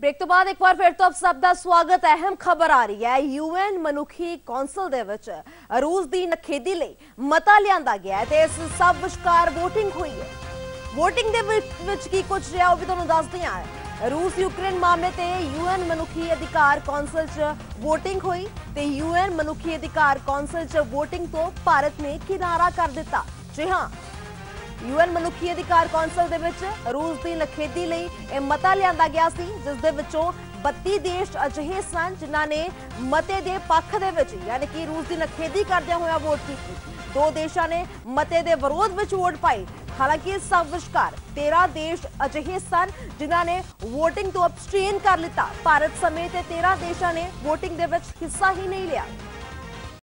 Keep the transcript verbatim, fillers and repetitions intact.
Break तो बाद एक बार फिर तो आप सब का स्वागत। अहम खबर आ रही है, यूएन मनुखी कौंसल दे विच रूस की नखेदी लई मता लियांदा गया है ते इस सब विचकार वोटिंग हुई है। वोटिंग दे विच की कुछ रहा वो भी तुहानूं दसदे हां। रूस यूक्रेन मामले ते यूएन मनुखी अधिकार कौंसल च वोटिंग हुई ते यूएन मनुखी अधिकार कौंसल च वोटिंग तो भारत ने किनारा कर दिता। जी हां, यूएन मनुखी अधिकार कौंसल दे विच रूस की नखेदी लई यह मता लियांदा गया सी, जिस दे विचों बत्ती देश अजिहे सन जिन्हां ने मते दे पक्ष दे विच यानी कि रूस की नखेदी करदे होया वोट की। दो देशां ने मते दे विरोध विच वोट पाई। हालांकि इस सब विचकार तेरह देश अजिहे सन जिन्हां ने वोटिंग तो अबस्टेन कर लिता। भारत समेत तेरह देशां ने वोटिंग दे विच हिस्सा ही नहीं लिया।